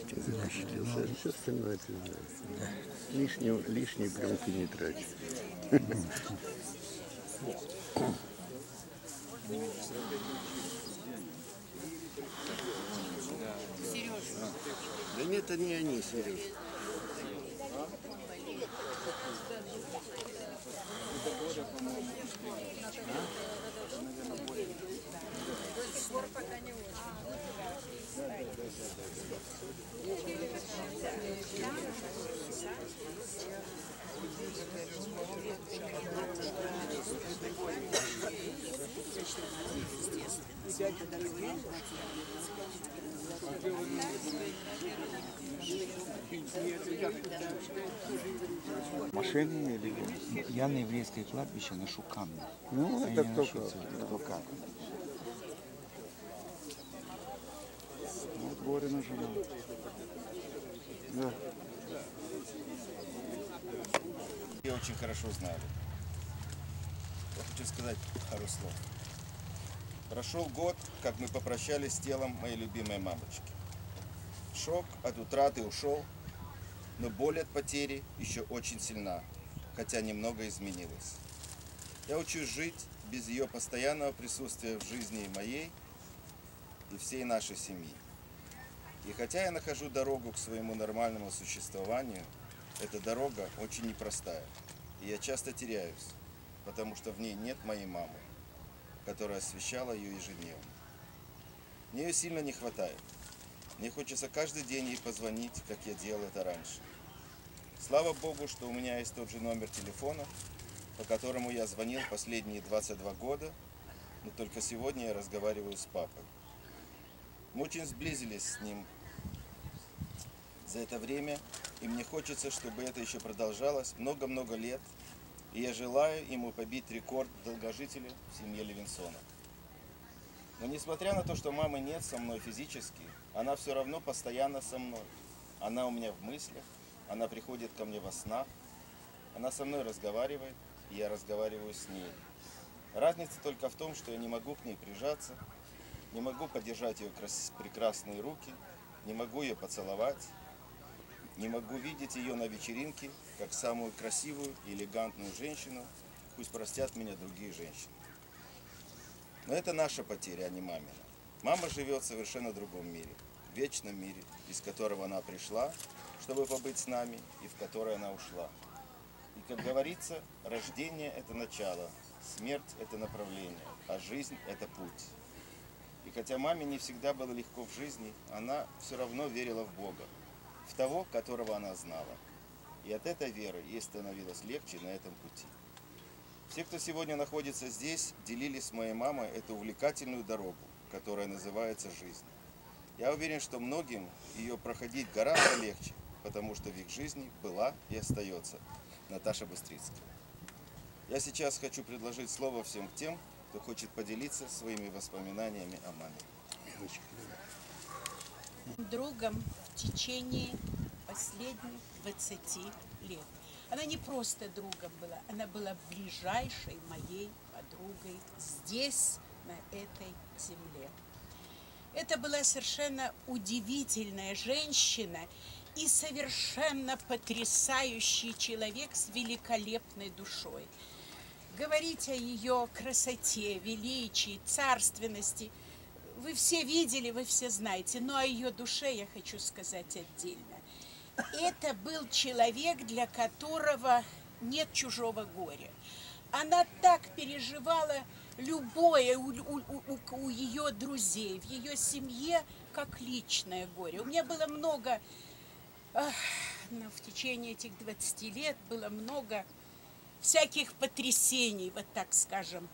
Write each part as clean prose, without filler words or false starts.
очень запечатлился. Все остальное ты знаешь. Лишней пленки не трать. Да нет, это не они, Сереж. Машины или я на еврейское кладбище ношу камни. Ну, это кто как. Вот Борина жена. Да. Я очень хорошо знаю. Я хочу сказать пару слов. Прошел год, как мы попрощались с телом моей любимой мамочки. Шок от утраты ушел, но боль от потери еще очень сильна, хотя немного изменилась. Я учусь жить без ее постоянного присутствия в жизни моей и всей нашей семьи. И хотя я нахожу дорогу к своему нормальному существованию, эта дорога очень непростая. И я часто теряюсь, потому что в ней нет моей мамы, которая освещала ее ежедневно. Мне ее сильно не хватает. Мне хочется каждый день ей позвонить, как я делал это раньше. Слава Богу, что у меня есть тот же номер телефона, по которому я звонил последние 22 года, но только сегодня я разговариваю с папой. Мы очень сблизились с ним за это время, и мне хочется, чтобы это еще продолжалось много-много лет, и я желаю ему побить рекорд долгожителя в семье Левинсонов. Но несмотря на то, что мамы нет со мной физически, она все равно постоянно со мной. Она у меня в мыслях, она приходит ко мне во снах, она со мной разговаривает, и я разговариваю с ней. Разница только в том, что я не могу к ней прижаться, не могу подержать ее прекрасные руки, не могу ее поцеловать, не могу видеть ее на вечеринке, как самую красивую и элегантную женщину, пусть простят меня другие женщины. Но это наша потеря, а не мамина. Мама живет в совершенно другом мире, в вечном мире, из которого она пришла, чтобы побыть с нами, и в который она ушла. И, как говорится, рождение – это начало, смерть – это направление, а жизнь – это путь. И хотя маме не всегда было легко в жизни, она все равно верила в Бога, в того, которого она знала. И от этой веры ей становилось легче на этом пути. Все, кто сегодня находится здесь, делили с моей мамой эту увлекательную дорогу, которая называется жизнь. Я уверен, что многим ее проходить гораздо легче, потому что в их жизни была и остается Наташа Быстрицкая. Я сейчас хочу предложить слово всем тем, кто хочет поделиться своими воспоминаниями о маме. Другом в течение последних 20 лет. Она не просто другом была, она была ближайшей моей подругой здесь, на этой земле. Это была совершенно удивительная женщина и совершенно потрясающий человек с великолепной душой. Говорить о ее красоте, величии, царственности вы все видели, вы все знаете, но о ее душе я хочу сказать отдельно. Это был человек, для которого нет чужого горя. Она так переживала любое у ее друзей, в ее семье, как личное горе. У меня было много, в течение этих 20 лет было много всяких потрясений, вот так скажем.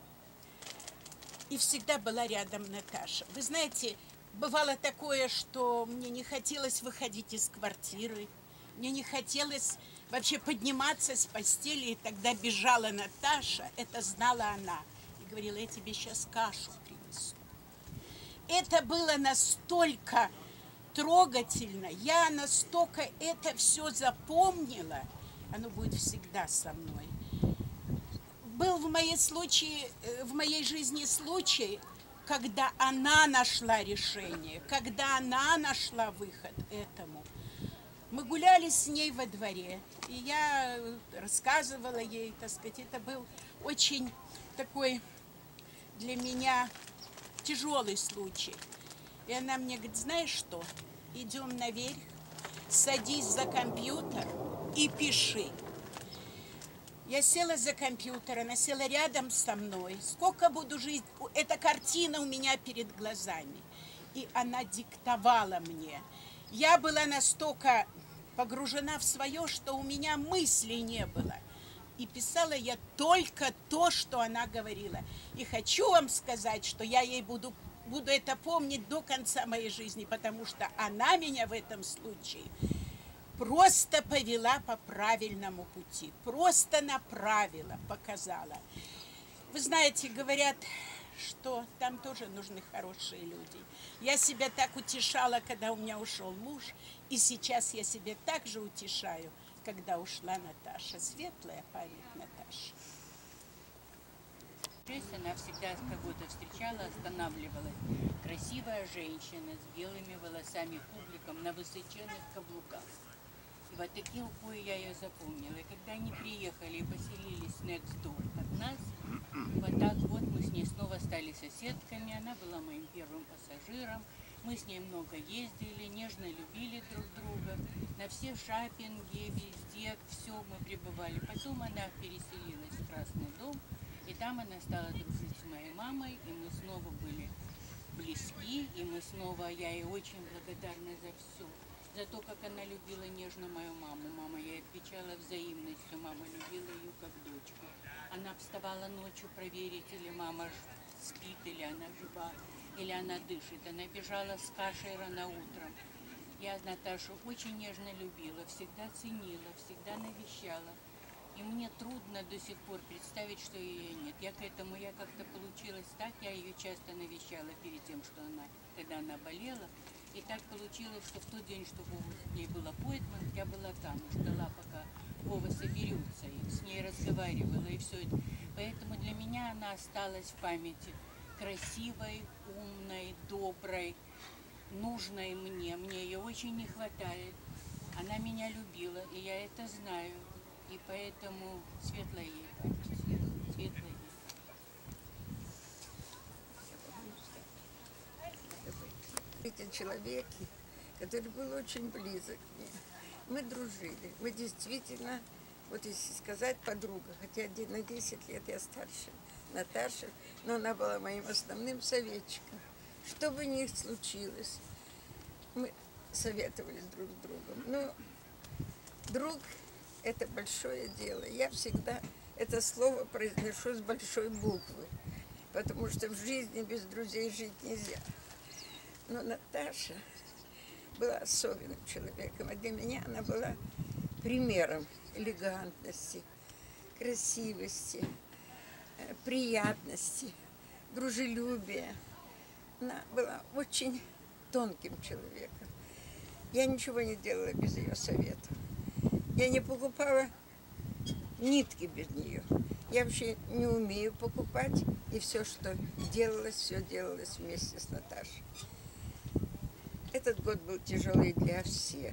И всегда была рядом Наташа. Вы знаете, бывало такое, что мне не хотелось выходить из квартиры, мне не хотелось вообще подниматься с постели, и тогда бежала Наташа, это знала она, и говорила: я тебе сейчас кашу принесу. Это было настолько трогательно, я настолько это все запомнила, оно будет всегда со мной. Был в моей жизни случай, когда она нашла решение, когда она нашла выход этому. Мы гуляли с ней во дворе, и я рассказывала ей, так сказать, это был очень такой для меня тяжелый случай. И она мне говорит, знаешь что, идем наверх, садись за компьютер и пиши. Я села за компьютер, она села рядом со мной. Сколько буду жить, эта картина у меня перед глазами. И она диктовала мне. Я была настолько погружена в свое, что у меня мыслей не было. И писала я только то, что она говорила. И хочу вам сказать, что я ей буду это помнить до конца моей жизни, потому что она меня в этом случае просто повела по правильному пути, просто направила, показала. Вы знаете, говорят, что там тоже нужны хорошие люди. Я себя так утешала, когда у меня ушел муж, и сейчас я себя так же утешаю, когда ушла Наташа. Светлая память Наташи. Она всегда кого-то встречала, останавливалась. Красивая женщина с белыми волосами, кубликом на высоченных каблуках. И вот такие упои я ее запомнила. И когда они приехали и поселились next door от нас, вот так вот мы с ней снова стали соседками. Она была моим первым пассажиром. Мы с ней много ездили, нежно любили друг друга. На все шопинги, везде, все мы пребывали. Потом она переселилась в Красный дом. И там она стала дружить с моей мамой, и мы снова были близки, и мы снова, я ей очень благодарна за все. За то, как она любила нежно мою маму. Мама ей отвечала взаимностью, мама любила ее как дочку. Она вставала ночью проверить, или мама спит, или она жива, или она дышит. Она бежала с кашей рано утром. Я Наташу очень нежно любила, всегда ценила, всегда навещала. И мне трудно до сих пор представить, что ее нет. Я как-то получилось так, я ее часто навещала перед тем, когда она болела. И так получилось, что в тот день, что у ней был аппоинтмент, я была там, ждала, пока Вова соберется, и с ней разговаривала, и все это. Поэтому для меня она осталась в памяти красивой, умной, доброй, нужной мне. Мне ее очень не хватает. Она меня любила, и я это знаю. И поэтому светлая ей память, светлая ей. Эти человеки, который был очень близок мне. Мы дружили, мы действительно, вот если сказать, подруга, хотя на 10 лет я старше Наташи, но она была моим основным советчиком. Что бы ни случилось, мы советовались друг с другом. Но друг – это большое дело. Я всегда это слово произношу с большой буквы, потому что в жизни без друзей жить нельзя. Но Наташа была особенным человеком, а для меня она была примером элегантности, красивости, приятности, дружелюбия. Она была очень тонким человеком. Я ничего не делала без ее совета. Я не покупала нитки без нее. Я вообще не умею покупать, и все делалось вместе с Наташей. Этот год был тяжелый для всех,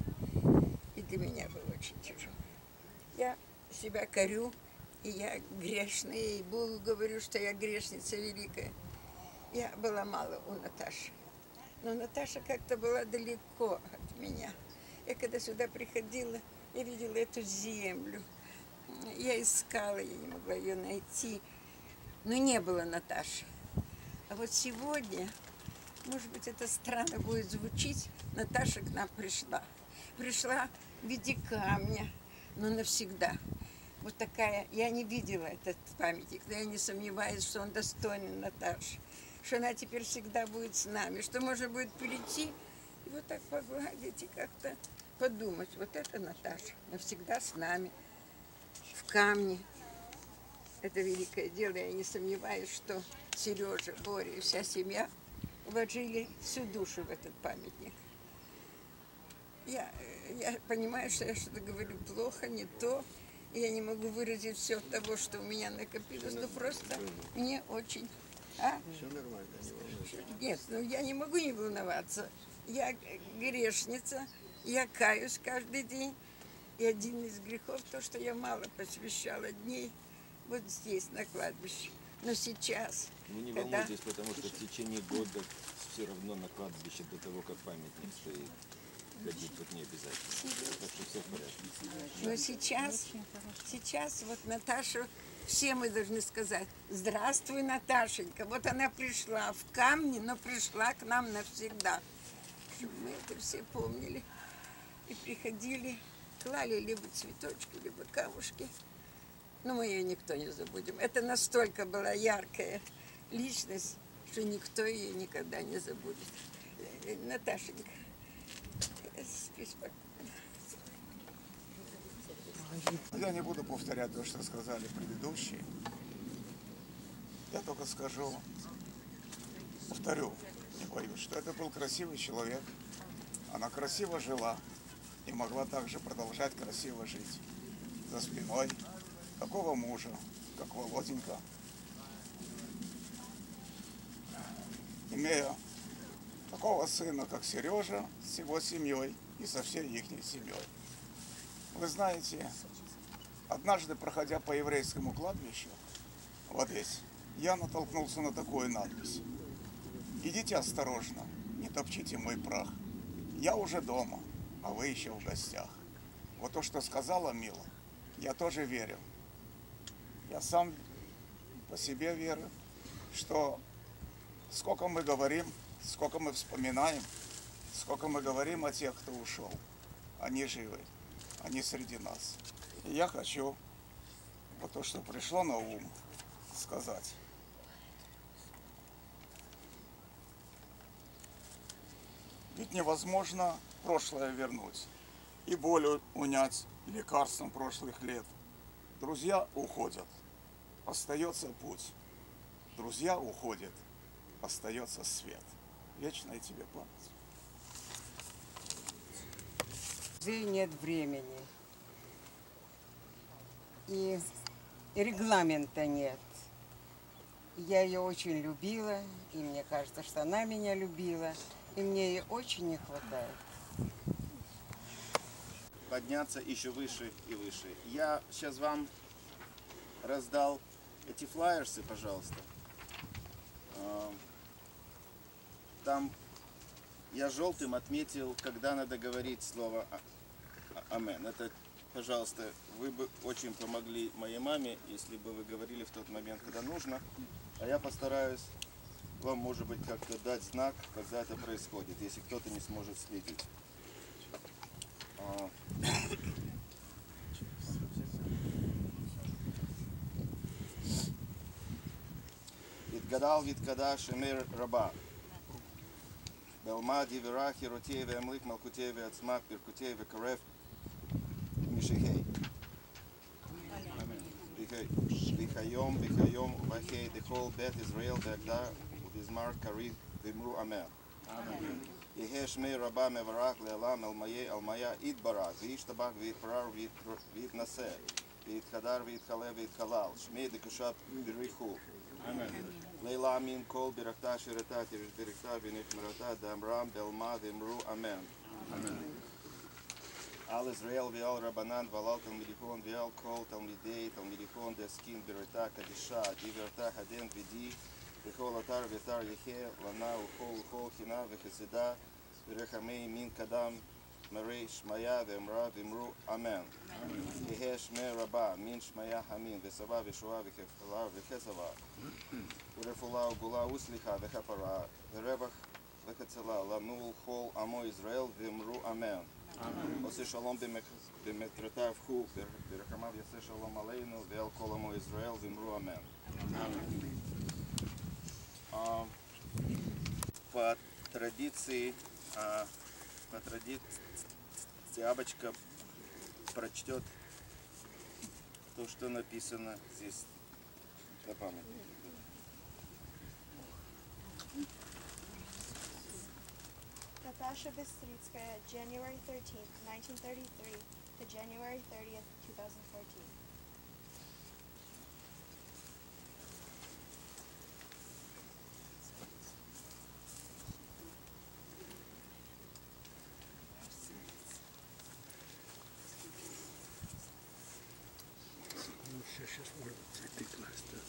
и для меня был очень тяжелый. Я себя корю, и я грешная, и Богу говорю, что я грешница великая. Я была мало у Наташи, но Наташа как-то была далеко от меня. Я когда сюда приходила, я видела эту землю, я искала, я не могла ее найти, но не было Наташи. А вот сегодня, может быть, это странно будет звучить, Наташа к нам пришла. Пришла в виде камня, но навсегда. Вот такая, я не видела этот памятник, но я не сомневаюсь, что он достойный Наташи, что она теперь всегда будет с нами, что можно будет прийти и вот так погладить и как-то подумать, вот это Наташа навсегда с нами, в камне. Это великое дело, я не сомневаюсь, что Сережа, Боря и вся семья вложили всю душу в этот памятник. Я понимаю, что я что-то говорю плохо, не то, и я не могу выразить все того, что у меня накопилось, но просто мне очень А? Все нормально, не волнуйся. Нет, ну я не могу не волноваться. Я грешница, я каюсь каждый день. И один из грехов то, что я мало посвящала дней вот здесь, на кладбище. Но сейчас, Ну не когда... волнуйтесь, потому что в течение года все равно на кладбище до того, как памятник стоит, ходить тут не обязательно. Так что все в порядке. Но сейчас вот Наташа, все мы должны сказать: здравствуй, Наташенька. Вот она пришла в камни, но пришла к нам навсегда. Чтобы мы это все помнили и приходили, клали либо цветочки, либо камушки. Но мы ее никто не забудем. Это настолько была яркая личность, что никто ее никогда не забудет. Наташенька, спи спокойно. Я не буду повторять то, что сказали предыдущие. Я только скажу, повторю, не боюсь, что это был красивый человек. Она красиво жила и могла также продолжать красиво жить. За спиной такого мужа, как Володенька, имея такого сына, как Сережа, с его семьей и со всей их семьей. Вы знаете, однажды, проходя по еврейскому кладбищу в Одессе, я натолкнулся на такую надпись: «Идите осторожно, не топчите мой прах. Я уже дома, а вы еще в гостях». Вот то, что сказала Мила, я тоже верю. Я сам по себе верю, что сколько мы говорим, сколько мы вспоминаем, сколько мы говорим о тех, кто ушел, они живы, они среди нас. И я хочу вот то, что пришло на ум, сказать. Ведь невозможно прошлое вернуть и боль унять лекарством прошлых лет. Друзья уходят, остается путь. Друзья уходят, остается свет. Вечная тебе память. Нет времени. И регламента нет. Я ее очень любила, и мне кажется, что она меня любила, и мне ей очень не хватает. Подняться еще выше и выше. Я сейчас вам раздал эти флаерсы, пожалуйста. Там я желтым отметил, когда надо говорить слово «Амен». Это, пожалуйста, вы бы очень помогли моей маме, если бы вы говорили в тот момент, когда нужно. А я постараюсь вам, может быть, как-то дать знак, когда это происходит, если кто-то не сможет следить. Витгадал, виткада, шемер, раба. Белмади, вирахи, ротей, вемлик, малкутей, вецмак, перкутей, векарев, мишихей. Вихайом, вихайом, вахей, дехол, бет, Израил, бегда, удизмар, кари, вимру, амен. יהא שמי רבה מברך לעולם אלמיה יתברך וישתבח ויתפאר ויתנשא ויתהדר ויתחלה ויתחלל שמי דקדושת בריחו לילה אמין כל ברכתה שירתה תירש ברכתה ונשמרתה דאמרם בעלמה ואמרו אמן על ישראל ועל רבנן ועל תלמידיכון ועל כל תלמידיכון דעסקין ברכתה קדישה דיברתה הדין ודי בכל אתר ואתר יחיה לנה וכל חינה וחסידה ורחמי מין קדם מרי שמיה ואמרה ואמרו אמן. יהא שמי רבה מין שמיה המין וסבה ושועה וכפלה וכסבה ורפואה וגולה וסליחה וכפרה ורווח וחצלה לנו כל עמו ישראל ואמרו אמן. עושה שלום במטרותיו הוא ברחמיו יעשה שלום עלינו ועל כל עמו ישראל ואמרו אמן. По традиции Абочка прочтет то, что написано здесь на память. Natasha Bistritsskaya, January 13th, 1933 to January 30th, 2014. Сейчас можно цветы класть, да?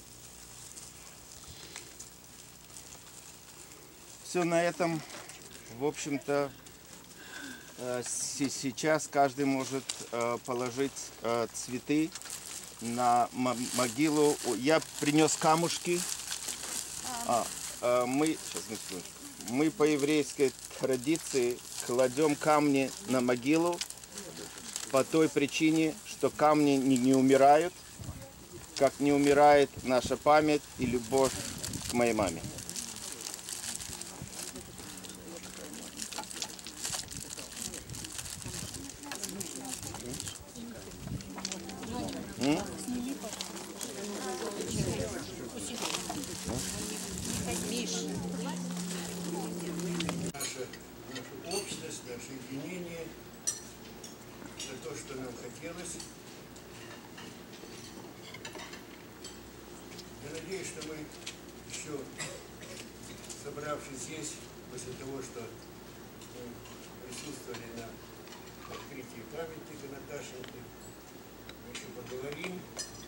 Все на этом, в общем-то, сейчас каждый может положить цветы на могилу. Я принес камушки. Мы по еврейской традиции кладем камни на могилу по той причине, что камни не умирают, как не умирает наша память и любовь к моей маме. Наша общность, наше единение, это то, что нам хотелось. Я надеюсь, что мы еще, собравшись здесь, после того, что мы присутствовали на открытии памятника Наташеньке, мы еще поговорим,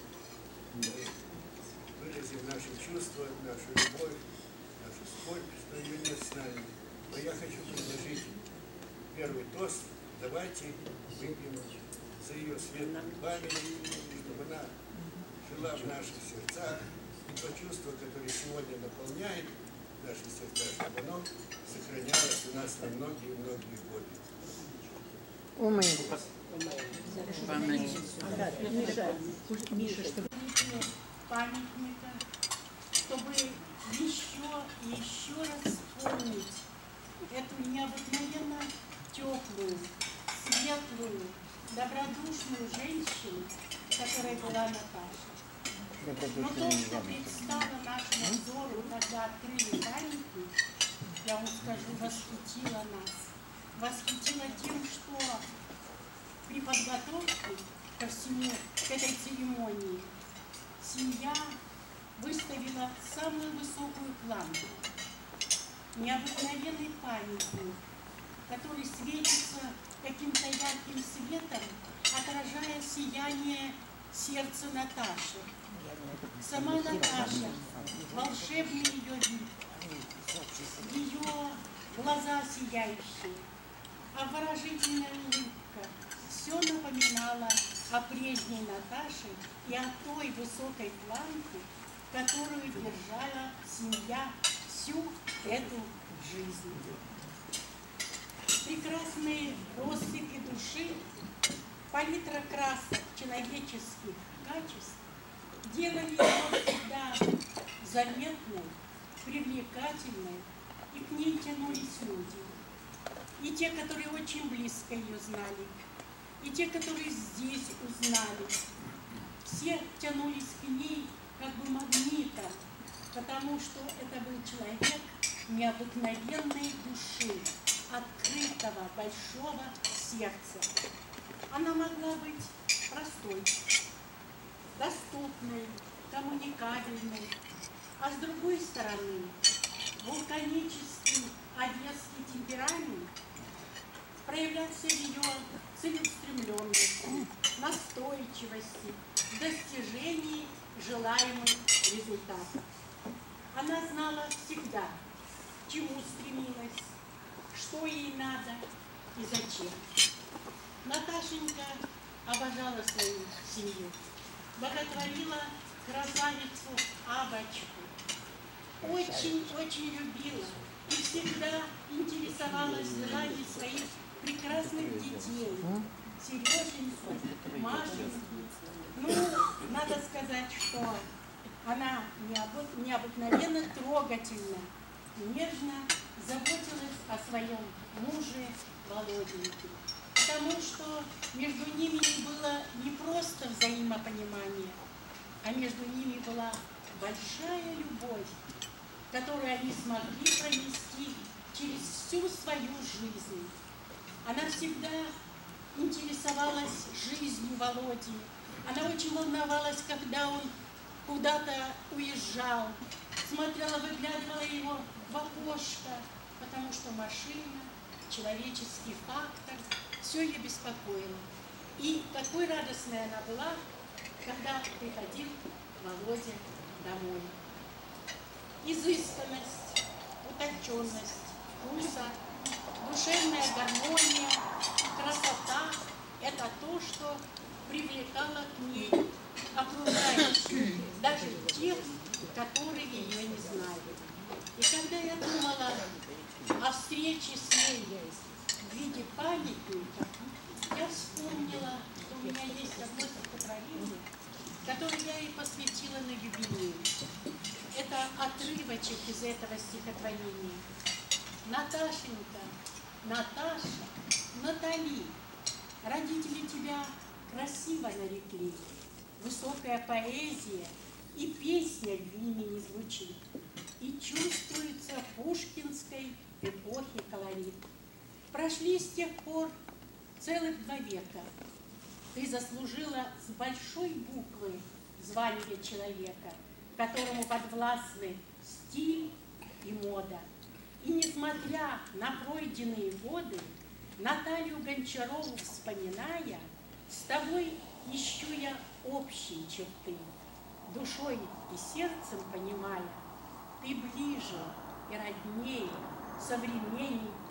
выразим наши чувства, нашу любовь, нашу скорбь, что ее нет с нами. Но я хочу предложить первый тост. Давайте выпьем за ее светлую память, чтобы она жила в наших сердцах, и то чувство, которое сегодня наполняет наши сердца, чтобы оно сохранялось у нас на многие-многие годы. Памятника, чтобы еще и еще раз вспомнить эту необыкновенно теплую, светлую, добродушную женщину, которая была Наташа. Но то, что предстало нашему взору, когда открыли памятник, я вам скажу, восхитило нас. Восхитило тем, что при подготовке ко всему, к этой церемонии, семья выставила самую высокую планку. Необыкновенный памятник, который светится каким-то ярким светом, отражая сияние сердца Наташи. Сама Наташа, волшебный ее вид, ее глаза сияющие, обворожительная улыбка, все напоминало о прежней Наташе и о той высокой планке, которую держала семья всю эту жизнь. Прекрасные россыпи души, палитра красок человеческих качеств делали ее всегда заметной, привлекательной, и к ней тянулись люди. И те, которые очень близко ее знали, и те, которые здесь узнали, все тянулись к ней как бы магнитом, потому что это был человек необыкновенной души, открытого, большого сердца. Она могла быть простой, доступной, коммуникабельной, а с другой стороны, вулканический одесский темперамент проявлялся в ее целеустремленности, настойчивости, достижении желаемых результатов. Она знала всегда, к чему стремилась, что ей надо и зачем. Наташенька обожала свою семью, боготворила красавицу Абочку, очень-очень любила и всегда интересовалась делами своих прекрасных детей, Сереженьку, Машеньку. Ну, надо сказать, что она необыкновенно трогательно, нежно заботилась о своем муже Володеньке, потому что между ними не было не просто взаимопонимание, а между ними была большая любовь, которую они смогли пронести через всю свою жизнь. Она всегда интересовалась жизнью Володи. Она очень волновалась, когда он куда-то уезжал, смотрела, выглядывала его в окошко, потому что машина, человеческий фактор, все ее беспокоило. И такой радостной она была, когда приходил Володя домой. Изысканность, утонченность, вкуса, душевная гармония, красота – это то, что привлекало к ней окружающих, даже тех, которые ее не знали. И когда я думала о встрече с ней в виде памятника, я вспомнила, что у меня есть одно стихотворение, которое я ей посвятила на юбилей. Это отрывочек из этого стихотворения. Наташенька, Наташа, Натали, родители тебя красиво нарекли. Высокая поэзия и песня в имени звучит. И чувствуется пушкинской эпохи колорит. Прошли с тех пор целых 2 века. Ты заслужила с большой буквы звание человека, которому подвластны стиль и мода. И несмотря на пройденные годы, Наталью Гончарову вспоминая, с тобой ищу я общие черты. Душой и сердцем понимая, ты ближе и роднее, современней ты.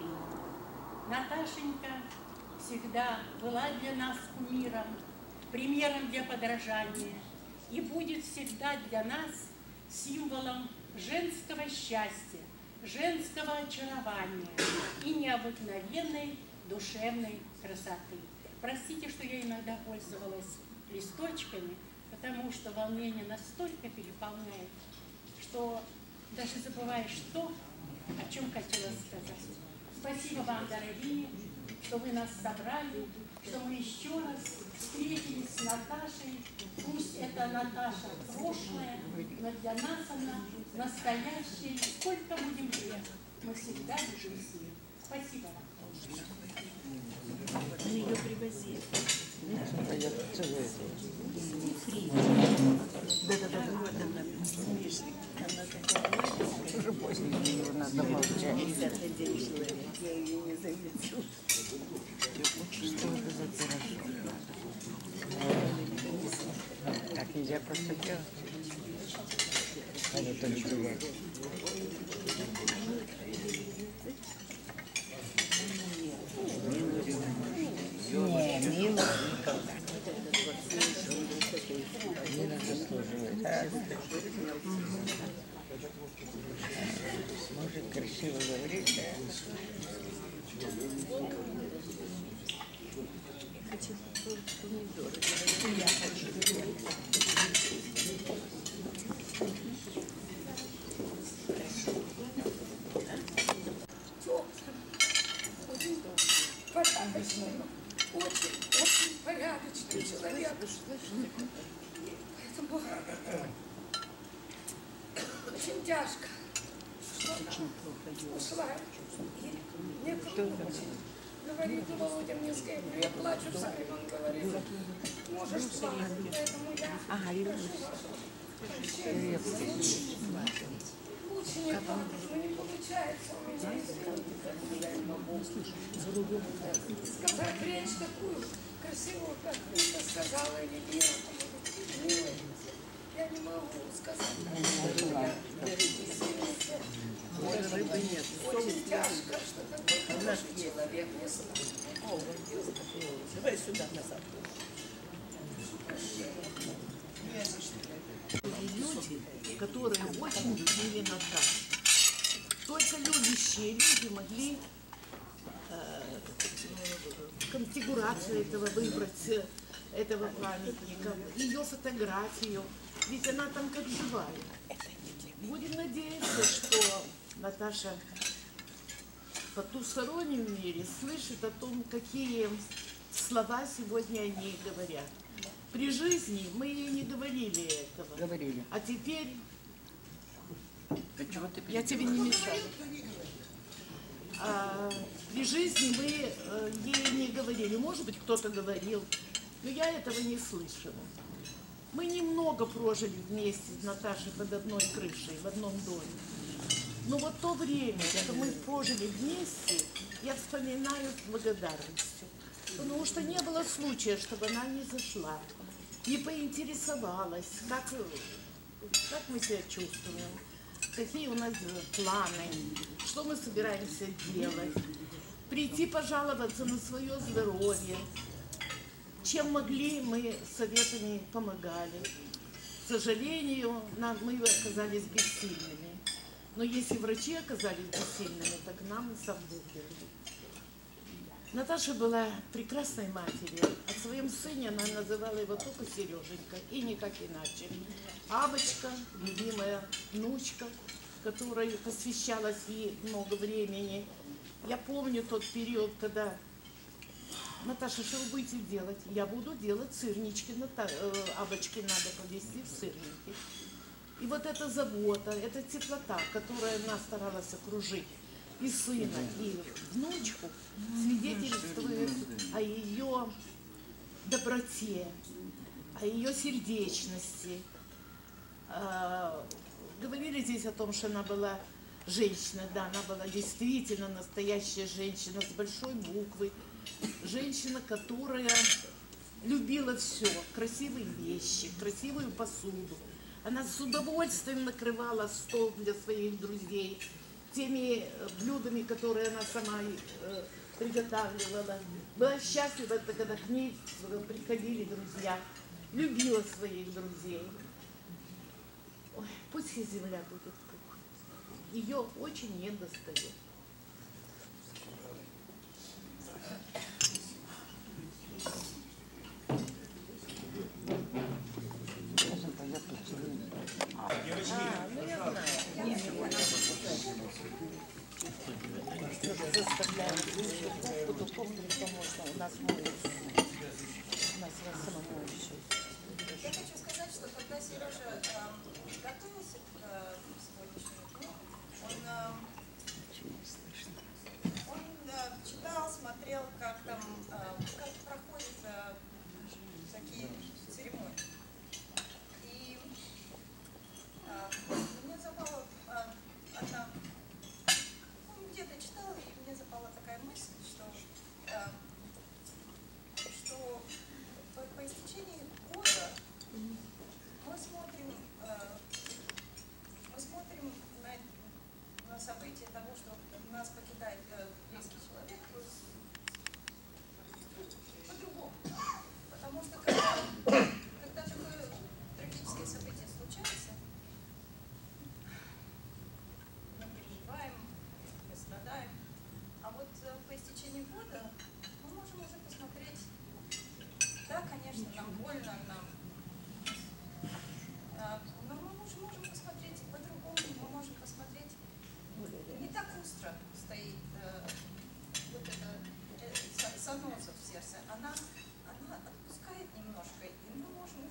Наташенька всегда была для нас кумиром, примером для подражания и будет всегда для нас символом женского счастья, женского очарования и необыкновенной душевной красоты. Простите, что я иногда пользовалась листочками, потому что волнение настолько переполняет, что даже забываешь то, о чем хотела сказать. Спасибо вам, дорогие, что вы нас собрали, что мы еще раз встретились с Наташей. Пусть это Наташа прошлое, но для нас она настоящая. Сколько будем лет, мы всегда будем с ней. Спасибо вам. Мы ее привозили. Уже поздно, ее надо молчать. Я ее не заведу. Что это за пирожок? Так нельзя просто делать. А это ничего. Не, мило никогда. Мило заслуживает. Может красиво говорить, хочу помидоры. Я хочу. Порядочный, очень порядочный человек. Поэтому очень тяжко, что ушла. И мне говорит Володя мне скажет, я плачу сам, он говорит, можешь плакать, поэтому я прошу прощения. Лучше не плакать, но не получается у меня, сказать речь такую красивую, как ты это сказала, или милая, я не могу сказать. Очень тяжко, что такой хороший человек не стал. Давай сюда назад. Люди, которые очень любили Наташу. Только любящие люди могли конфигурацию этого выбрать, этого памятника, ее фотографию, ведь она там как живая. Будем надеяться, что Наташа в потустороннем мире слышит о том, какие слова сегодня о ней говорят. При жизни мы ей не говорили этого. Говорили. А теперь я тебе не мешаю. При жизни мы ей не говорили. Может быть, кто-то говорил, но я этого не слышала. Мы немного прожили вместе с Наташей под одной крышей, в одном доме. Но вот то время, что мы прожили вместе, я вспоминаю с благодарностью. Потому что не было случая, чтобы она не зашла. и поинтересовалась, как мы себя чувствуем, какие у нас планы, что мы собираемся делать, прийти пожаловаться на свое здоровье. Чем могли, мы советами помогали. К сожалению, мы оказались бессильными. Но если врачи оказались бессильными, так нам и сам Бог верил. Наташа была прекрасной матерью. О своем сыне она называла его только Сереженька, и никак иначе. Абочка, любимая внучка, которой посвящалось ей много времени. Я помню тот период, когда: Наташа, что вы будете делать? Я буду делать сырнички. Абочке надо повезти в сырники. И вот эта забота, эта теплота, которая она старалась окружить и сына, и внучку, свидетельствует о ее доброте, о ее сердечности. Говорили здесь о том, что она была женщина. Да, она была действительно настоящая женщина с большой буквы. Женщина, которая любила все, красивые вещи, красивую посуду. Она с удовольствием накрывала стол для своих друзей теми блюдами, которые она сама приготавливала. Была счастлива, когда к ней приходили друзья. Любила своих друзей. Ой, пусть и земля будет пух. Ее очень не достает. Заставляем под уком, потому что у нас моется. У нас самомоющий. Я хочу сказать, что когда Сережа готовился к сегодняшнему дню, он читал, смотрел, как там, как проходят такие церемонии. И мне запала одна, где-то читала, и мне запала такая мысль, что по истечении года мы смотрим на события того, что нас покидает близкий человек, по-другому. Потому что когда такое трагическое событие случается, мы переживаем, мы страдаем. А вот по истечении года мы можем уже посмотреть. Да, конечно, нам больно, но мы можем посмотреть по-другому, мы можем посмотреть, не так остро стоит вот эта заноза в сердце, она отпускает немножко, и мы можем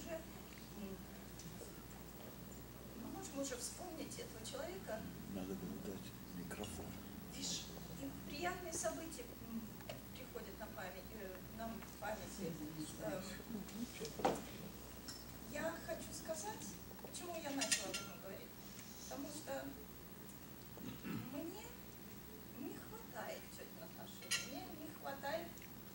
уже вспомнить этого человека. Надо было дать микрофон. Видишь, и приятные события приходят на память, нам в памяти. Я хочу сказать, почему я начала об этом говорить. Потому что мне не хватает тетя Наташи, мне не хватает.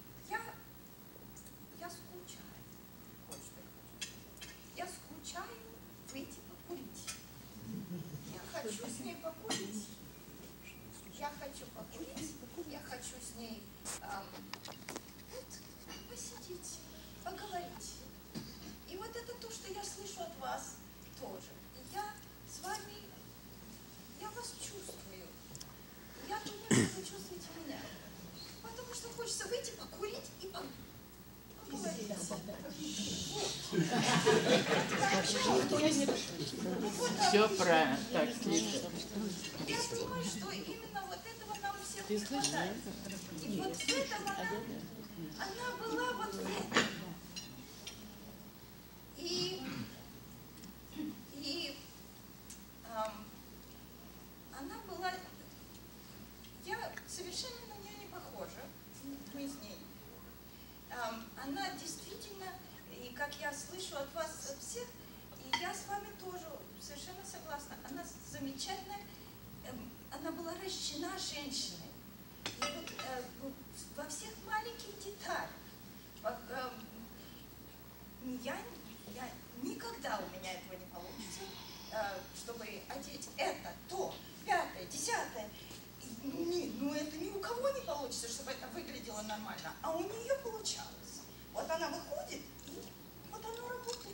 Я скучаю. Вот что я хочу. Я скучаю выйти покурить. Я хочу с ней покурить. Я хочу покурить. Я хочу с ней посидеть, поговорить. И вот это то, что я слышу от вас тоже. И я с вами, я вас чувствую. Я думаю, что вы чувствуете меня. Потому что хочется выйти, покурить и поговорить. Все правильно. Так, я думаю, что именно вот этого нам всем не хватает. И вот в этом она была вот в этом. И она была, я совершенно на нее не похожа, мы с ней. Она действительно, и как я слышу от вас всех, и я с вами тоже совершенно согласна, она замечательная, она была рождена женщиной. И вот во всех маленьких деталях. никогда у меня этого не получится, чтобы одеть это, то, 5-е, 10-е. Ну, это ни у кого не получится, чтобы это выглядело нормально. А у нее получалось. Вот она выходит, и вот оно работает.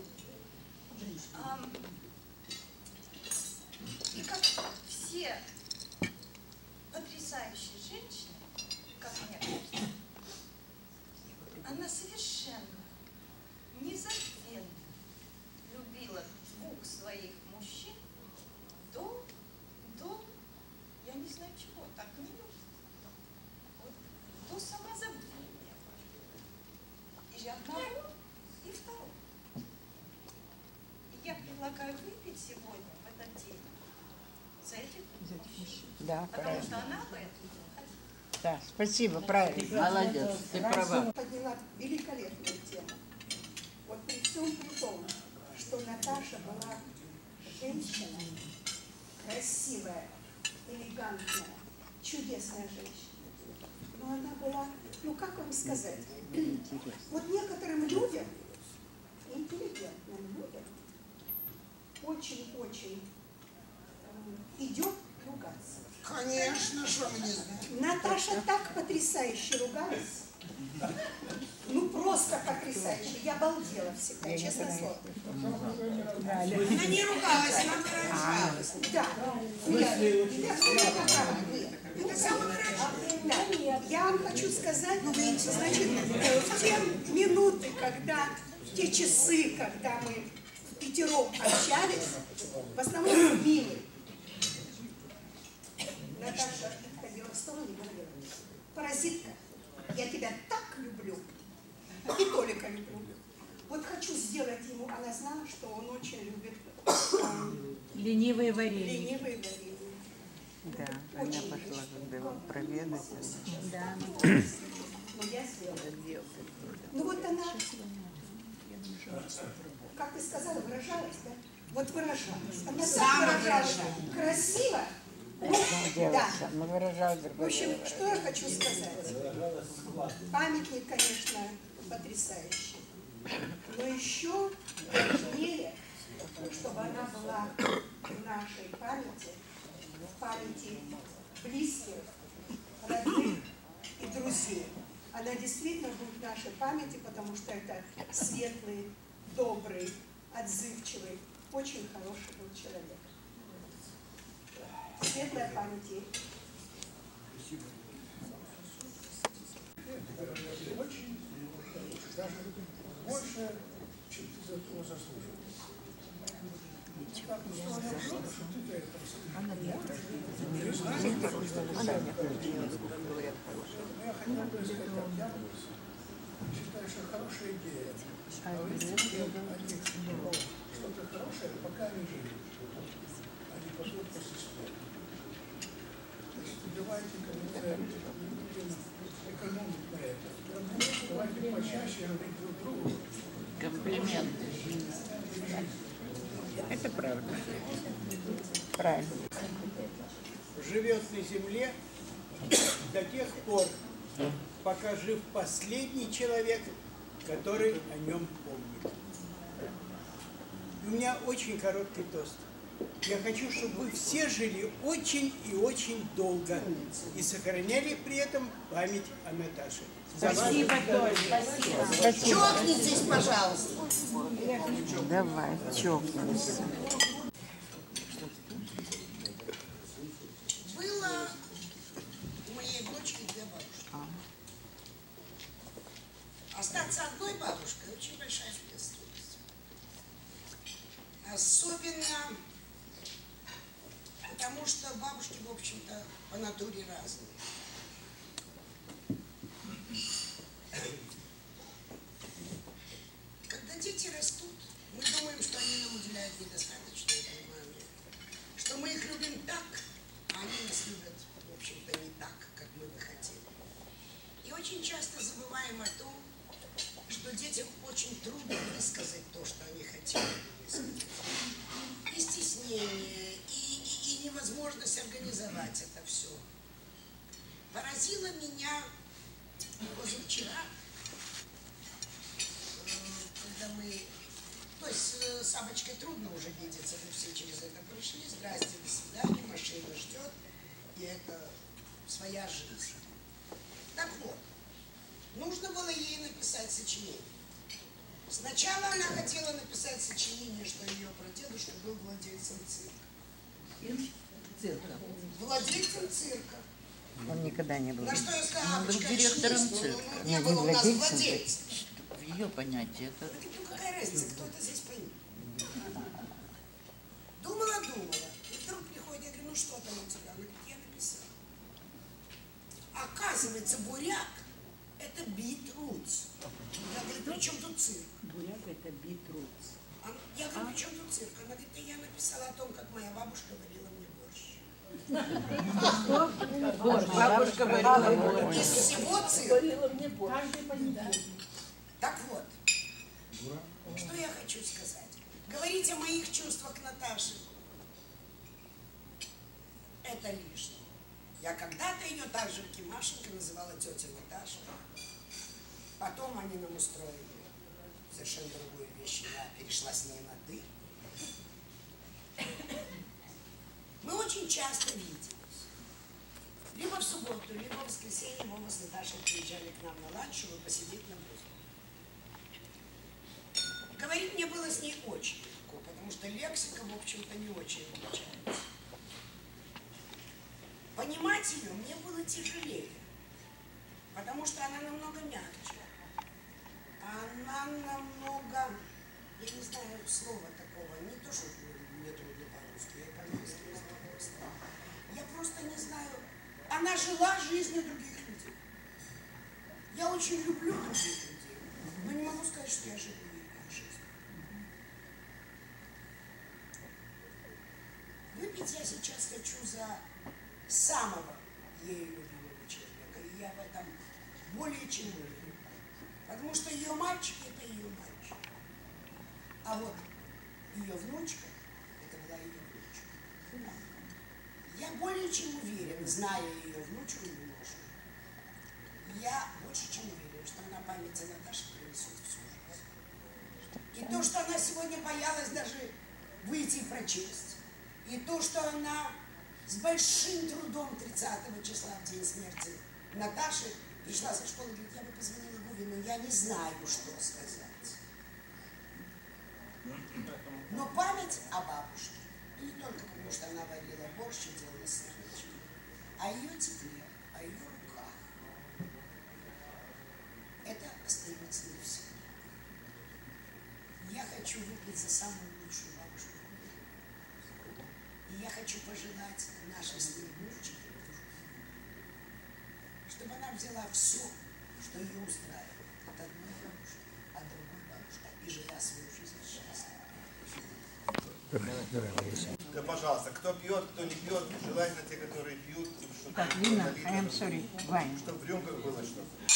И как все потрясающие женщины, как мне кажется, она совершенно незабвенно любила двух своих мужчин до я не знаю чего, так не любит. Вот, до самозабвения. И одного, и второго. И я предлагаю выпить сегодня, в этот день, за этих мужчин. Да, потому что она об этом. Да, спасибо, правильно. Молодец, ты права. Подняла великолепную тему. Вот при всем при том, что Наташа была женщина, красивая, элегантная, чудесная женщина. Но она была, ну как вам сказать, вот некоторым людям, интеллигентным людям, очень-очень идет ругаться. Конечно, что мы не знаем. Наташа так потрясающе ругалась. Ну просто потрясающе. Я обалдела всегда, честное слово. Она не ругалась, она выражалась. Да. Это самовыражение. Я вам хочу сказать, значит, в те минуты, когда, в те часы, когда мы впятером общались, в основном милы, Наташа ходила в сторону и говорила: паразитка, я тебя так люблю, и Толика люблю. Вот хочу сделать ему, она знала, что он очень любит ленивые варенье. Ленивые варенье. Да, она пошла, когда его проведать. Да. Но я сделала. Ну вот она, как ты сказала, выражалась, да? Вот выражалась. Она так выражалась. Красиво. Да. Мы выражали В общем, что я хочу сказать? Памятник, конечно, потрясающий. Но еще важнее, чтобы она была в нашей памяти, в памяти близких, родных и друзей. Она действительно будет в нашей памяти, потому что это светлый, добрый, отзывчивый, очень хороший был человек. Светлая память ей. Очень, даже больше, чем ты за этого заслужил. Она не я хотел бы сказать, я считаю, что хорошая идея. Что-то хорошее, пока они живы. Они пойдут по системе. Значит, давайте экономить на это. Давайте почаще говорить друг другу. Комплименты. Это правда. Правильно. Живет на земле до тех пор, пока жив последний человек, который о нем помнит. И у меня очень короткий тост. Я хочу, чтобы вы все жили очень и очень долго и сохраняли при этом память о Наташе. Спасибо, Толь, спасибо. Чокнитесь, пожалуйста. Давай, чокнемся. Было у моей дочери две бабушки. Остаться одной бабушкой очень большая ответственность. Особенно потому, что бабушки, в общем-то, по натуре разные. Когда дети растут, мы думаем, что они нам уделяют недостаточное внимание, что мы их любим так, а они нас любят, в общем-то, не так, как мы бы хотели. И очень часто забываем о том, что детям очень трудно высказать то, что они хотели высказать. И стеснение, и невозможность организовать это все. Поразило меня позавчера, когда мы То есть с Абочкой трудно уже видеться, мы все через это прошли. Здрасте, до свидания, машина ждет, и это своя жизнь. Так вот, нужно было ей написать сочинение. Сначала она хотела написать сочинение, что ее прадедушка был владельцем цирка. Владельцем цирка. Он никогда не был. На что я сказала, Он был Абочка, директором очнись, цирка. ну, не было у нас владельца. В ее понятии это... Ну какая разница, кто это здесь поймет? Думала, и вдруг приходит, я говорю, ну что там у тебя? Она говорит, я написала. Оказывается, буряк – это битрутс. Я говорю, при чем тут цирк? Буряк – это битрутс. Я говорю, при чем тут цирк? Она говорит, да я написала о том, как моя бабушка варила мне борщ. Бабушка варила борщ. Из всего цирка. Так вот, что я хочу сказать. Говорить о моих чувствах к Наташе – это лишнее. Я когда-то ее также в Кимашенко называла тетя Наташа. Потом они нам устроили совершенно другую вещь. Я перешла с ней на «ты». Мы очень часто виделись. Либо в субботу, либо в воскресенье Вова с Наташей приезжали к нам на ланч, чтобы посидеть на воздухе. Говорить мне было с ней очень легко, потому что лексика, в общем-то, не очень отличается. Понимать ее мне было тяжелее, потому что она намного мягче. Она намного, я не знаю слова такого, не то, что мне трудно по-русски, я по-английски не знаю просто. Я просто не знаю. Она жила жизнью других людей. Я очень люблю других людей, но не могу сказать, что я живу их жизнь. Выпить я сейчас хочу за самого ею любимого человека, и я в этом более чем уверен. Потому что ее мальчик – это ее мальчик. А вот ее внучка – это была ее внучка. Я более чем уверен, зная ее внучку немножко, я больше чем уверен, что она память о Наташе принесет всю жизнь. И то, что она сегодня боялась даже выйти и прочесть, и то, что она с большим трудом 30 числа, в день смерти Наташи, пришла со школы и говорит, я бы позвонила Вове, но я не знаю, что сказать. Но память о бабушке, и не только потому, что она варила борщ и делала сырнички, о ее тепле, о ее руках, это остается навсегда. Я хочу выпить за самую лучшую бабушку. И я хочу пожелать нашей с ней внучке, чтобы она взяла все, что ее устраивает от одной бабушки, от другой бабушки, и жила свою жизнь счастливо. Да, пожалуйста, кто пьет, кто не пьет, желательно те, которые пьют, чтобы Так, вина, I am sorry, wine. чтобы в рюмках было что-то.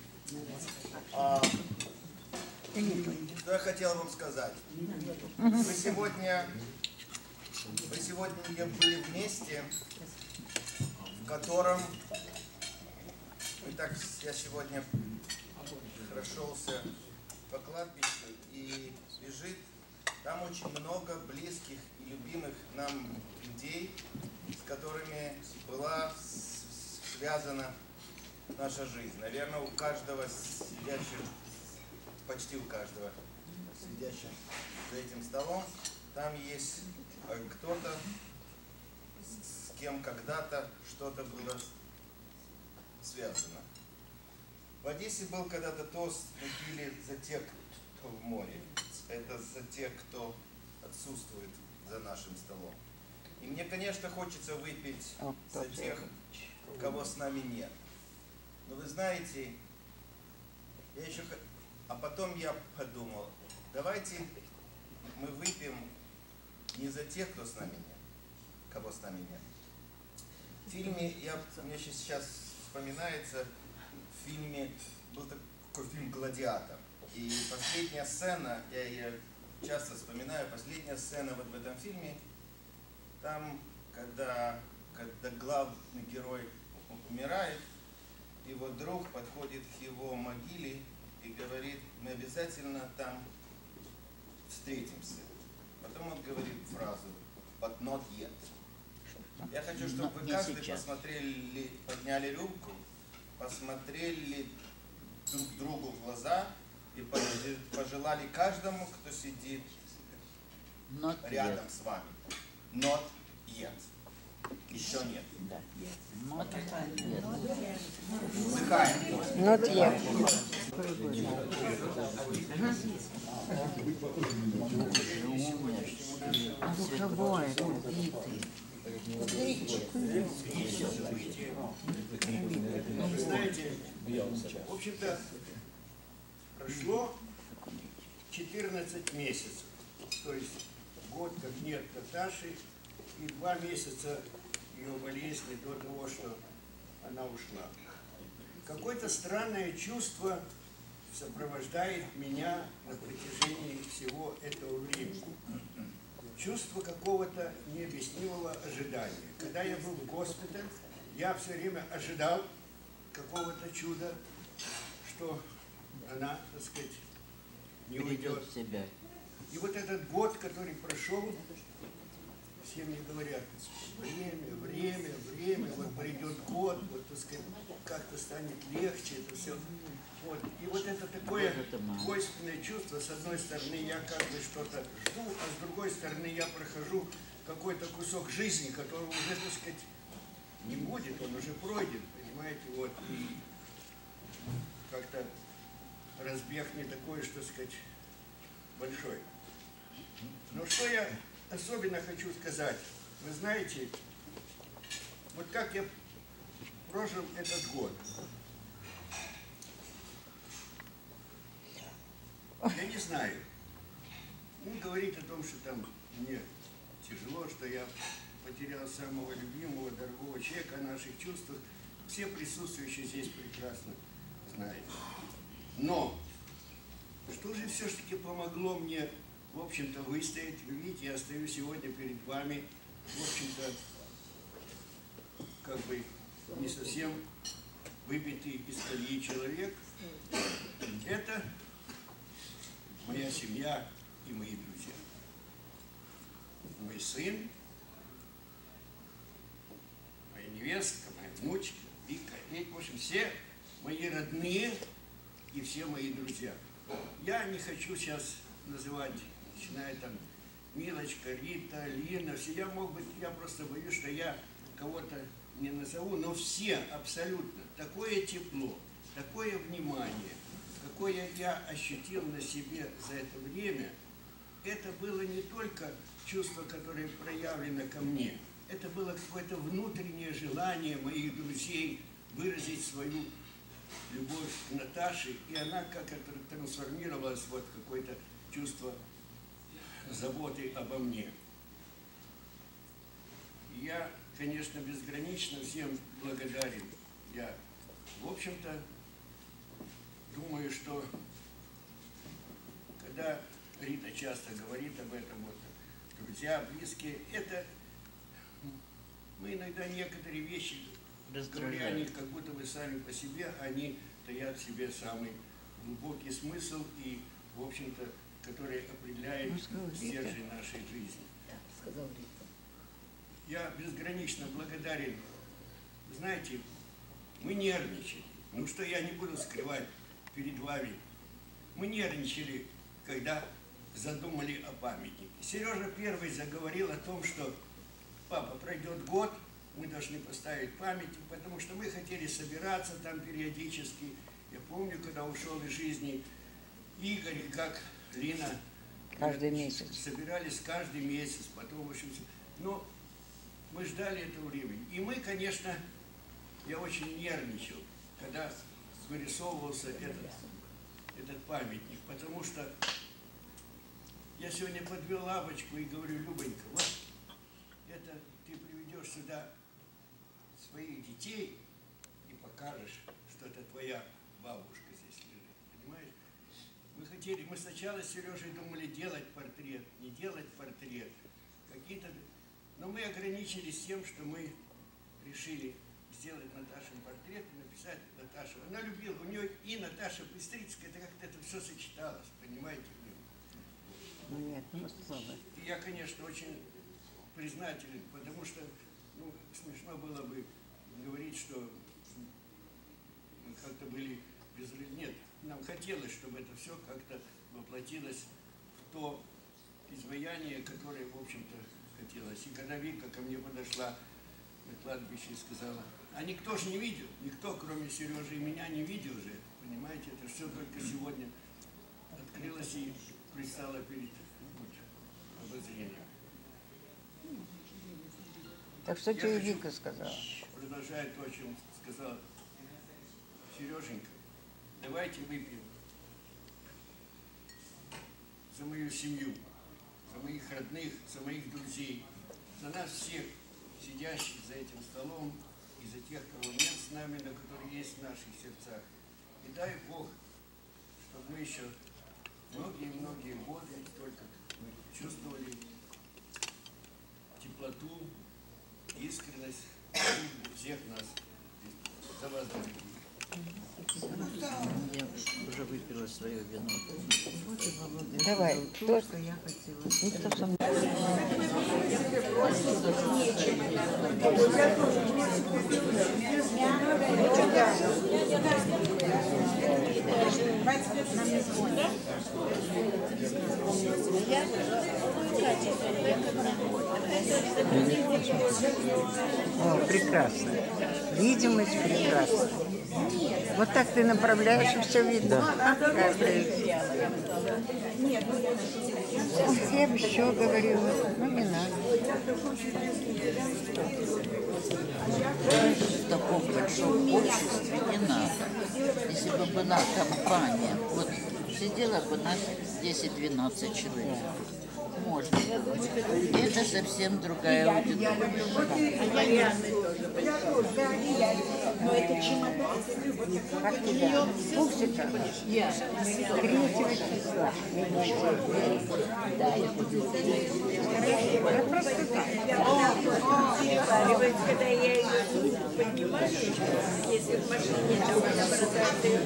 Что я хотел вам сказать? Вы сегодня были в месте, в котором я сегодня прошелся по кладбищу, и лежит там очень много близких и любимых нам людей, с которыми была связана наша жизнь. Наверное, у каждого сидящих, почти у каждого сидящих за этим столом, там есть кто-то, с кем когда-то что-то было связано. В Одессе был когда-то тост, мы пили за тех, кто в море. Это за тех, кто отсутствует за нашим столом. И мне, конечно, хочется выпить за тех, кого с нами нет. Но вы знаете, а потом я подумал, давайте мы выпьем не за тех, кто с нами нет, кого с нами нет. В фильме, мне сейчас вспоминается, в фильме был такой фильм «Гладиатор». И последняя сцена, я ее часто вспоминаю, последняя сцена вот в этом фильме, там, когда главный герой умирает, его друг подходит к его могиле и говорит, мы обязательно там встретимся. Потом он говорит фразу «but not yet». Я хочу, чтобы вы каждый посмотрели, подняли руку, посмотрели друг другу в глаза и пожелали каждому, кто сидит рядом с вами. Not yet. Еще нет. Вздыхаем. Not yet. Вы знаете, в общем-то, прошло 14 месяцев. То есть год как нет Наташи и 2 месяца ее болезни до того, что она ушла. Какое-то странное чувство сопровождает меня на протяжении всего этого времени. Чувство какого-то необъяснимого ожидания. Когда я был в госпитале, я все время ожидал какого-то чуда, что она, так сказать, не уйдет. И вот этот год, который прошел, все мне говорят, время, вот придет год, вот, так сказать, как-то станет легче, это все. Вот. И вот это такое двойственное чувство, с одной стороны, я как бы что-то жду, а с другой стороны, я прохожу какой-то кусок жизни, которого уже, так сказать, не будет, он уже пройден, понимаете, вот, и как-то разбег не такой, что сказать, большой. Но что я особенно хочу сказать, вы знаете, вот как я прожил этот год. Я не знаю. Он говорит о том, что там мне тяжело, что я потерял самого любимого, дорогого человека, о наших чувствах. Все присутствующие здесь прекрасно знают. Но что же все-таки помогло мне, в общем-то, выстоять? Вы видите, я стою сегодня перед вами, в общем-то, как бы не совсем выбитый из колеи человек. Это моя семья и мои друзья. Мой сын, моя невестка, моя внучка, Вика, в общем, все мои родные и все мои друзья. Я не хочу сейчас называть, начиная там Милочка, Рита, Лина, все. Я просто боюсь, что я кого-то не назову, но все абсолютно. Такое тепло, такое внимание, какое я ощутил на себе за это время, это было не только чувство, которое проявлено ко мне, это было какое-то внутреннее желание моих друзей выразить свою любовь к Наташе, и она как это трансформировалась в вот какое-то чувство заботы обо мне. Я, конечно, безгранично всем благодарен. Я, в общем-то, думаю, что когда Рита часто говорит об этом, вот, друзья, близкие, это мы иногда некоторые вещи говоря о них, как будто бы сами по себе, они таят в себе самый глубокий смысл и, в общем-то, который определяет стержень нашей жизни. Я безгранично благодарен. Знаете, мы нервничали. Ну что я не буду скрывать перед вами. Мы нервничали, когда задумали о памятнике. Сережа первый заговорил о том, что папа, пройдет год, мы должны поставить памятник, потому что мы хотели собираться там периодически. Я помню, когда ушел из жизни Игорь, и как Лина каждый месяц собирались каждый месяц, потом, в общем, но мы ждали этого времени. И мы, конечно, я очень нервничал, когда вырисовывался этот памятник, потому что я сегодня подвел лавочку и говорю, Любонька, вот это ты приведешь сюда своих детей и покажешь, что это твоя бабушка здесь лежит, понимаешь? Мы сначала с Сережей думали делать портрет, не делать портрет, какие-то, но мы ограничились тем, что мы решили сделать Наташин портрет и написать Наташу. Она любила, у нее и Наташа Быстрицкая, это как-то это все сочеталось, понимаете? Нет, слова. Я, конечно, очень признателен, потому что смешно было бы говорить, что мы как-то были Нет, нам хотелось, чтобы это все как-то воплотилось в то изваяние, которое, в общем-то, хотелось. И когда Вика ко мне подошла на кладбище и сказала, а никто же не видел, никто, кроме Сережи и меня, не видел же это, понимаете, это все только сегодня открылось и пристало перед обозрением. Так что тебе Вика сказала? Продолжая то, о чем сказал Сереженька, давайте выпьем за мою семью, за моих родных, за моих друзей, за нас всех, сидящих за этим столом, и за тех, кого нет с нами, но которые есть в наших сердцах. И дай Бог, чтобы мы еще многие-многие годы только чувствовали теплоту, искренность всех нас. За вас, дорогие. Я уже выпила свое вино. Давай, то, что я хотела. О, прекрасно. Видимость прекрасна. Вот так ты направляешь, и все видно. Да. Какая прелесть. Я бы еще говорила, но не надо. В таком большом обществе не надо. Если бы была компания, вот сидело бы нас 10-12 человек. Можно. Это совсем другая аудитория. Но это чемодан. Как тебя? Пупсика? 3 числа. Я просто так. Переваривать, когда я ее поднимаю, если в машине там она бросает ее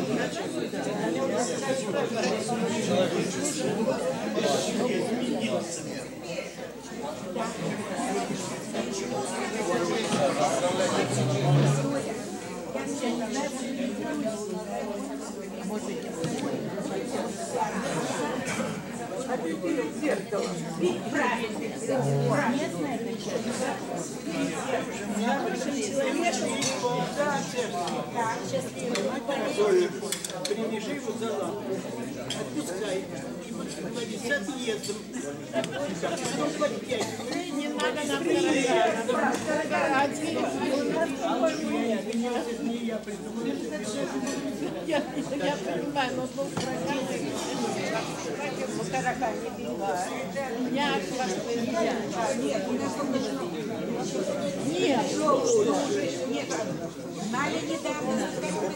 А ты перед зеркалом. Правильно. Привяжи его за лапу, отпускай, и с отъездом. Не надо нам дорогая. Я понимаю, но был противный. Таракани бегают. Я вас Нет, у нас Нет. Маля недавно.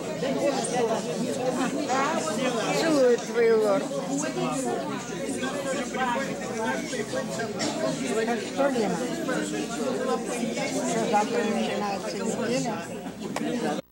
Целую твою лорку. Так что, Лена? Что, завтра начинается неделя?